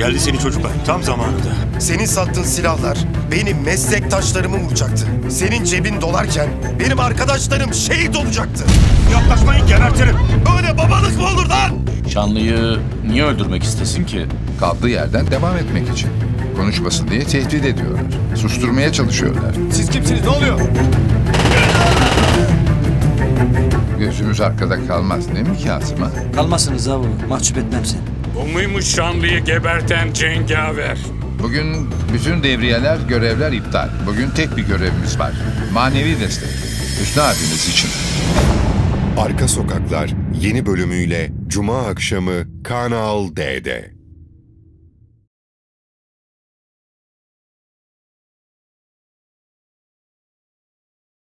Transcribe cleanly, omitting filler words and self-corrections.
Geldi senin çocuklar tam zamanında. Senin sattığın silahlar benim meslektaşlarımı vuracaktı. Senin cebin dolarken benim arkadaşlarım şehit olacaktı. Yaklaşmayın, gebertirim. Böyle babalık mı olur lan? Şanlı'yı niye öldürmek istesin ki? Kaldığı yerden devam etmek için. Konuşmasın diye tehdit ediyorlar. Susturmaya çalışıyorlar. Siz kimsiniz, ne oluyor? Gözümüz arkada kalmaz değil mi Kazım'a? Kalmasınız abi, mahcup etmem seni. Bu muymuş Şanlı'yı geberten cengaver? Bugün bütün devriyeler, görevler iptal. Bugün tek bir görevimiz var. Manevi destek. Hüsnü abiniz için. Arka Sokaklar yeni bölümüyle Cuma akşamı Kanal D'de.